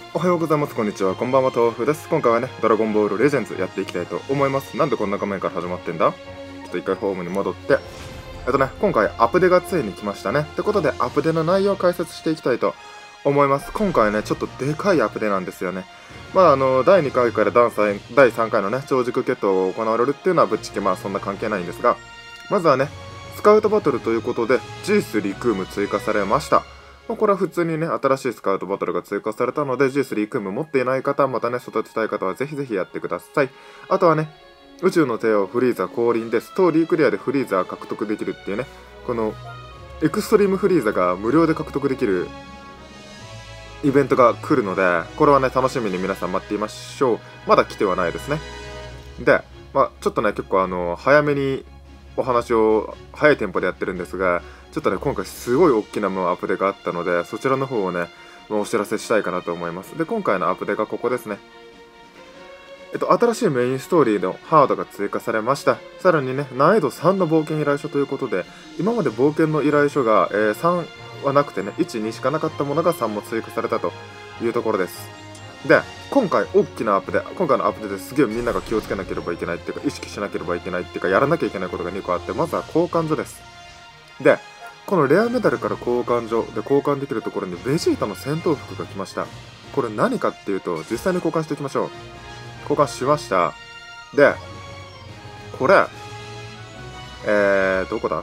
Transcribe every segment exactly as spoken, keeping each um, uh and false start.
おはようございます。こんにちは。こんばんは。豆腐です。今回はね、ドラゴンボールレジェンズやっていきたいと思います。なんでこんな画面から始まってんだ？ちょっと一回ホームに戻って。えっとね、今回アップデがついに来ましたね。ってことで、アップデの内容を解説していきたいと思います。今回ね、ちょっとでかいアップデなんですよね。まあ、あの、だいにかいからだいさんかいのね、超軸決闘が行われるっていうのはぶっちゃけまあそんな関係ないんですが、まずはね、スカウトバトルということで、ジースリクーム追加されました。これは普通にね、新しいスカウトバトルが追加されたので、ジースリクーム持っていない方、またね、育てたい方はぜひぜひやってください。あとはね、宇宙の帝王フリーザ降臨で、ストーリークリアでフリーザ獲得できるっていうね、この、エクストリームフリーザが無料で獲得できるイベントが来るので、これはね、楽しみに皆さん待っていましょう。まだ来てはないですね。で、まあ、ちょっとね、結構あの、早めにお話を早いテンポでやってるんですが、ちょっとね、今回すごい大きなもうアップデがあったので、そちらの方をね、お知らせしたいかなと思います。で、今回のアップデがここですね。えっと、新しいメインストーリーのハードが追加されました。さらにね、難易度さんの冒険依頼書ということで、今まで冒険の依頼書が、えー、さんはなくてね、いち、にしかなかったものがさんも追加されたというところです。で、今回大きなアップデ、今回のアップデですげえみんなが気をつけなければいけないっていうか、意識しなければいけないっていうか、やらなきゃいけないことがにこあって、まずは交換所です。で、このレアメダルから交換所で交換できるところにベジータの戦闘服が来ました。これ何かっていうと、実際に交換していきましょう。交換しました。で、これ、えー、どこだ？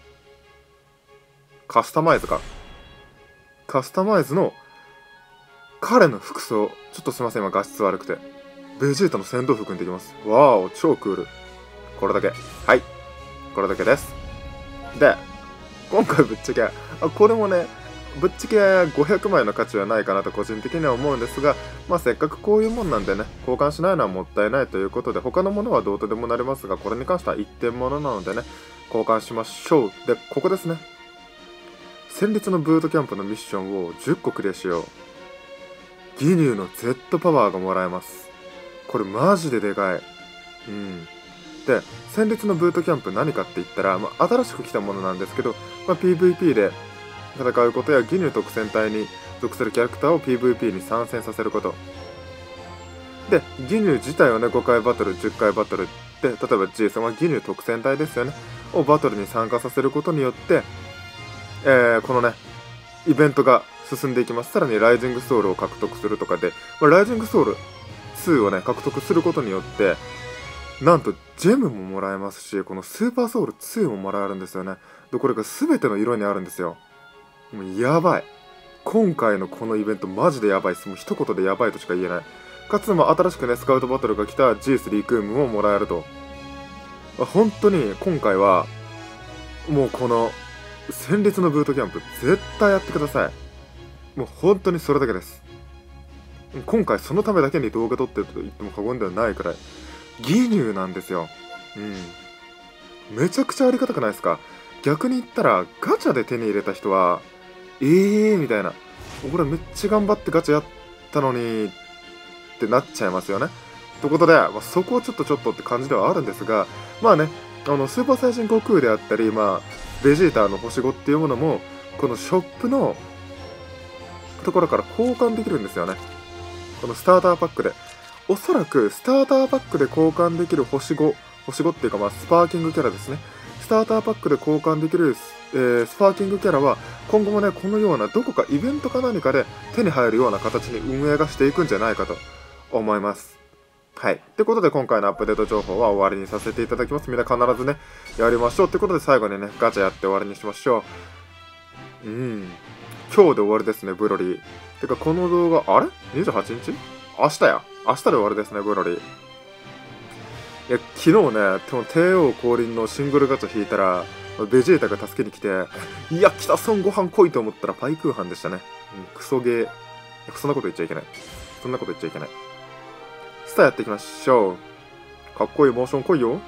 カスタマイズか。カスタマイズの彼の服装。ちょっとすいません、今画質悪くて。ベジータの戦闘服にできます。わーお、超クール。これだけ。はい。これだけです。で、今回ぶっちゃけ、あ、これもね、ぶっちゃけごひゃくまいの価値はないかなと個人的には思うんですが、まあせっかくこういうもんなんでね、交換しないのはもったいないということで、他のものはどうとでもなりますが、これに関しては一点物なのでね、交換しましょう。で、ここですね。戦慄のブートキャンプのミッションをじゅっこクリアしよう。ギニューの Z パワーがもらえます。これマジででかい。うん。で、戦慄のブートキャンプ何かって言ったら、まあ、新しく来たものなんですけど、まあ、ピーブイピー で戦うことやギニュー特戦隊に属するキャラクターを ピーブイピー に参戦させること。で、ギニュー自体をね、ごかいバトル、じゅっかいバトルで、例えば ジー さんはギニュー特戦隊ですよね。をバトルに参加させることによって、えー、このね、イベントが進んでいきます。さらにライジングソウルを獲得するとかで、まあ、ライジングソウルツーをね、獲得することによって、なんとジェムももらえますし、このスーパーソウルツーももらえるんですよね。で、これが全ての色にあるんですよ。もうやばい。今回のこのイベントマジでやばいです。もう一言でやばいとしか言えない。かつ、まあ、新しくね、スカウトバトルが来た ジースリクームももらえると。本当に今回は、もうこの、戦慄のブートキャンプ絶対やってください。もう本当にそれだけです。今回そのためだけに動画撮ってると言っても過言ではないくらいギニューなんですよ。うん。めちゃくちゃありがたくないですか？逆に言ったらガチャで手に入れた人はえーみたいな、俺めっちゃ頑張ってガチャやったのにってなっちゃいますよね。ということで、まあ、そこをちょっとちょっとって感じではあるんですが、まあね、あのスーパーサイジン悟空であったり、まあベジータの星ごっていうものもこのショップのところから交換できるんですよね。このスターターパックで。おそらくスターターパックで交換できる星ご、星ごっていうかまあスパーキングキャラですね。スターターパックで交換できる、えー、スパーキングキャラは今後もね、このようなどこかイベントか何かで手に入るような形に運営がしていくんじゃないかと思います。はい。ということで今回のアップデート情報は終わりにさせていただきます。みんな必ずね、やりましょう。ということで最後にね、ガチャやって終わりにしましょう。うん。今日で終わりですね、ブロリー。てかこの動画、あれ ?にじゅうはちにち？明日や。明日で終わりですね、ブロリー。いや、昨日ね、帝王降臨のシングルガチャ引いたら、ベジータが助けに来て、いや、来た孫悟飯来いと思ったらパイクーハンでしたね。うん、クソゲー。そんなこと言っちゃいけない。そんなこと言っちゃいけない。スターやっていきましょう。かっこいいモーション来いよ。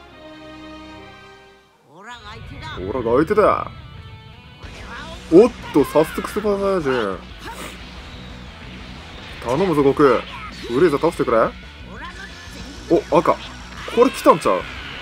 オラが相手だ。おっと、早速スーパーサイヤ人。頼むぞ、悟空。フレーザー倒してくれ。お、赤。これ来たんちゃう？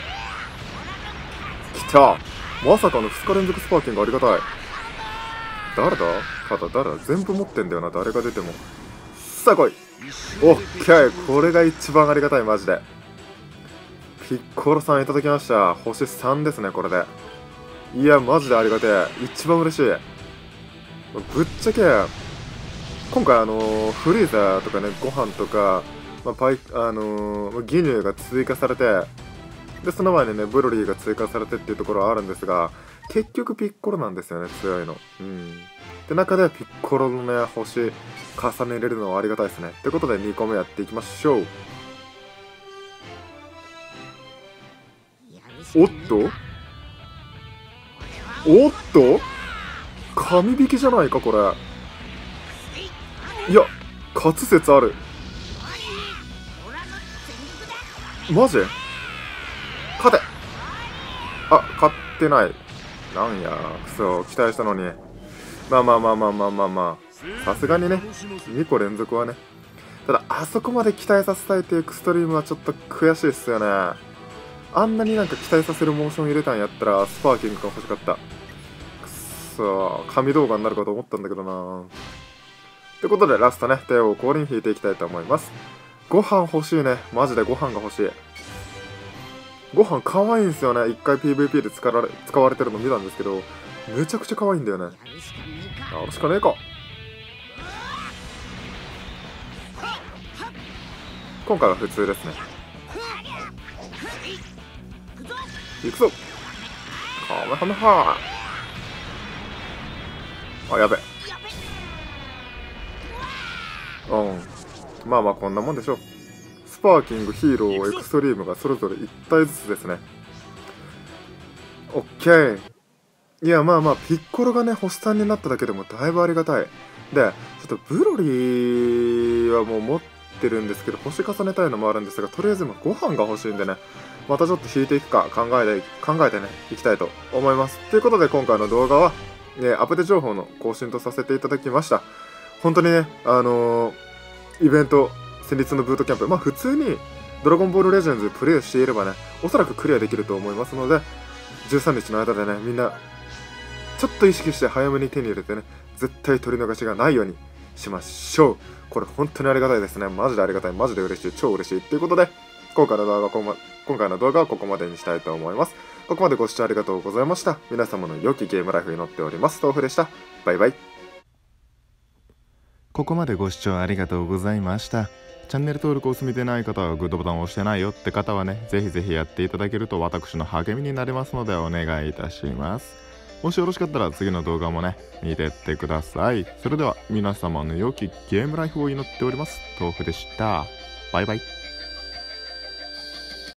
来た。まさかのふつか連続スパーキングありがたい。誰だ？ただ誰だ？全部持ってんだよな、誰が出ても。さあ来い。 オッケー、これが一番ありがたい。マジでピッコロさんいただきました。星さんですね、これで。いやマジでありがてえ。一番嬉しい。ぶっちゃけ今回あのー、フリーザーとかね、ご飯とか、まあ、パイあのー、牛乳が追加されて、でその前にねブロリーが追加されてっていうところはあるんですが、結局ピッコロなんですよね、強いの。うんで中でピッコロのね星重ねれるのはありがたいですね。ということでにこめやっていきましょう。おっとおっと神引きじゃないかこれ。いや勝つ説ある。マジ勝て。あ勝ってない。なんやクソ期待したのに。まあまあまあまあまあまあまあさすがにねにこ連続はね。ただあそこまで期待させたいというエクストリームはちょっと悔しいっすよね。あんなになんか期待させるモーション入れたんやったらスパーキングが欲しかった。くっそ神動画になるかと思ったんだけどな。ってことでラストね手を氷に引いていきたいと思います。ご飯欲しいね。マジでご飯が欲しい。ご飯可愛いんすよね。一回 ピーブイピー で使われ使われてるの見たんですけど、めちゃくちゃ可愛いんだよね。あるしかねえか。今回は普通ですね。いくぞカメハメハ。あやべ。うんまあまあこんなもんでしょう。スパーキングヒーローエクストリームがそれぞれいち体ずつですね。オッケー。いやまあまあピッコロがね星さんになっただけでもだいぶありがたい。でちょっとブロリーはもう持ってるんですけど星重ねたいのもあるんですが、とりあえず今ご飯が欲しいんでね、またちょっと引いていくか考えて考えてねいきたいと思います。ということで今回の動画は、ね、アップデート情報の更新とさせていただきました。本当にねあのー、イベント戦慄のブートキャンプ、まあ普通にドラゴンボールレジェンズプレイしていればねおそらくクリアできると思いますので、じゅうさんにちの間でねみんなちょっと意識して早めに手に入れてね、絶対取り逃しがないようにしましょう。これ本当にありがたいですね。マジでありがたい。マジで嬉しい。超嬉しい。ということで、今回の動画はここま、今回の動画はここまでにしたいと思います。ここまでご視聴ありがとうございました。皆様の良きゲームライフに乗っております。豆腐でした。バイバイ。 ここまでご視聴ありがとうございました。チャンネル登録を済みでない方はグッドボタンを押してないよって方はね、ぜひぜひやっていただけると私の励みになりますのでお願いいたします。もしよろしかったら次の動画もね見てってください。それでは皆様の良きゲームライフを祈っております。豆腐でした。バイバイ。